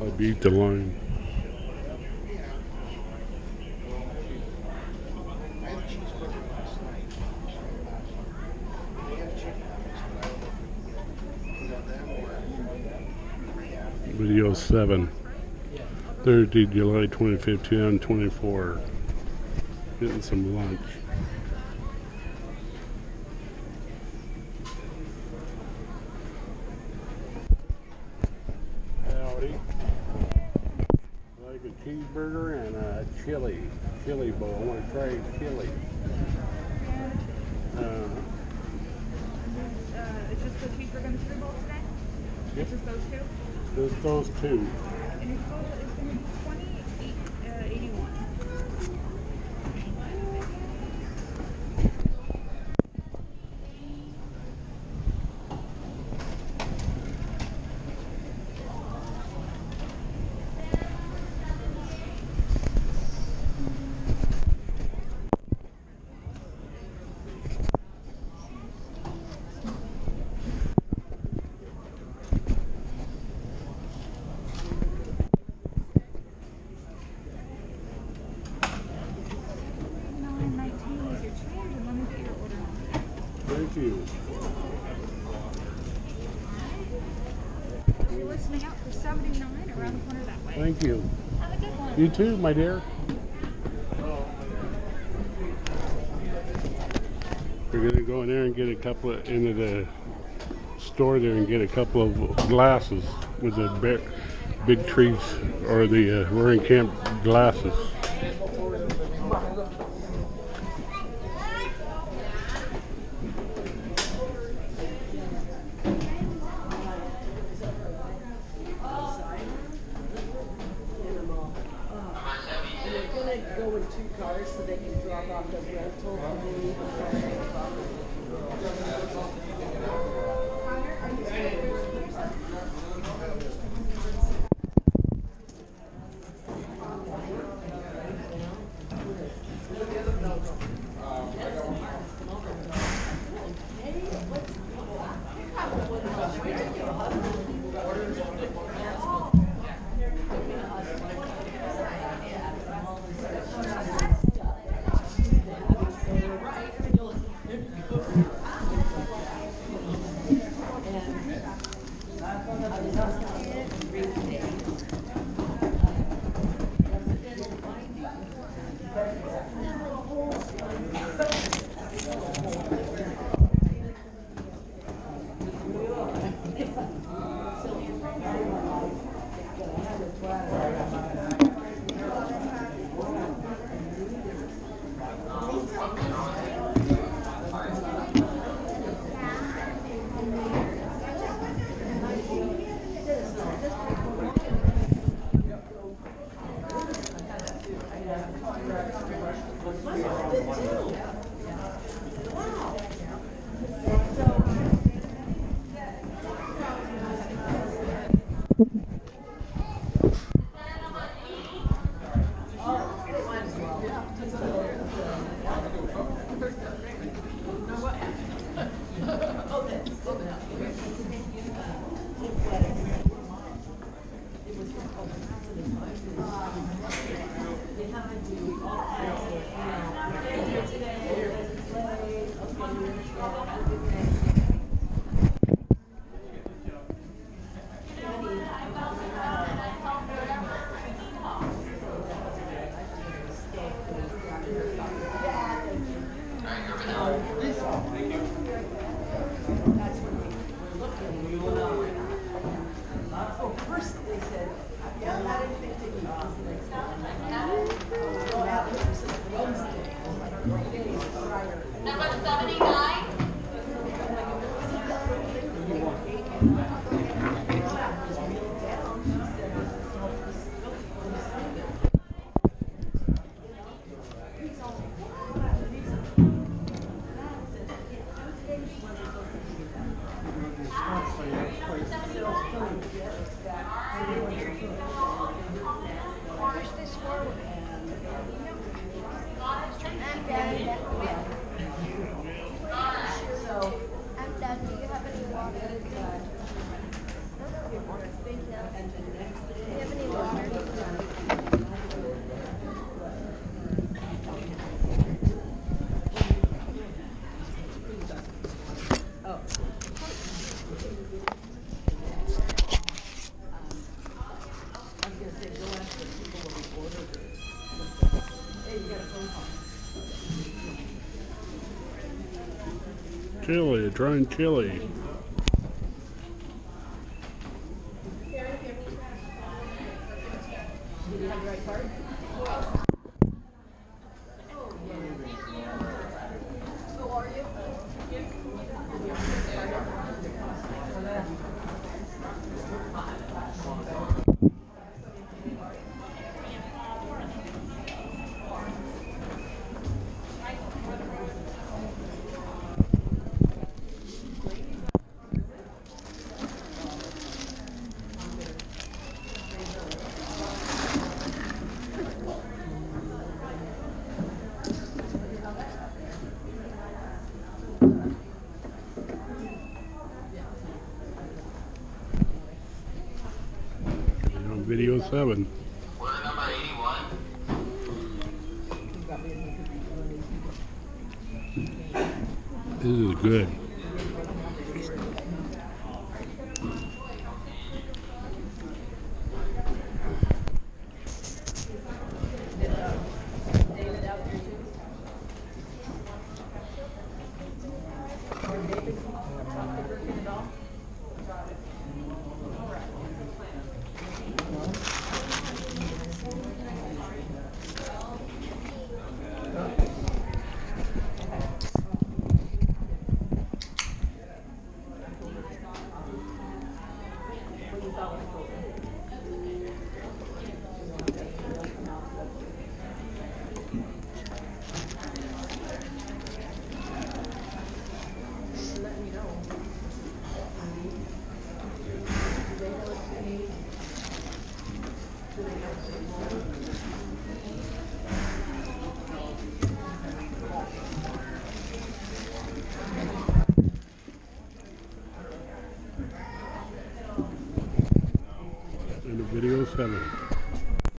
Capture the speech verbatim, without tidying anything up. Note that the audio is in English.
I beat the line. I had a cheeseburger last night. They have chicken nuggets, but I don't know if you got them or Video seven. Thursday, July twenty-fifth, two thousand twenty-four. Getting some lunch. Howdy. Like a cheeseburger and a chili. Chili bowl. I want to try chili. Uh, Uh, it's just the cheeseburger and the chili bowl today? Yep. It's just those two? Just those two. And your total is going to be twenty-eight eighty-one. Thank you. You're listening out for seventy-nine around the corner that way. Thank you. Have a good one. You too, my dear. We're gonna go in there and get a couple of into the store there and get a couple of glasses with the big, big trees or the uh, Roaring Camp glasses. Go in two cars so they can drop off the rental and then leave the car. Number seventy-nine. Push this forward. I'm done. So, I'm done. Do you have any water? Thank you. Do you have any Chili, trying chili. Did you have the right card? You're on video seven. Order number eighty-one. This is good. And the video seven.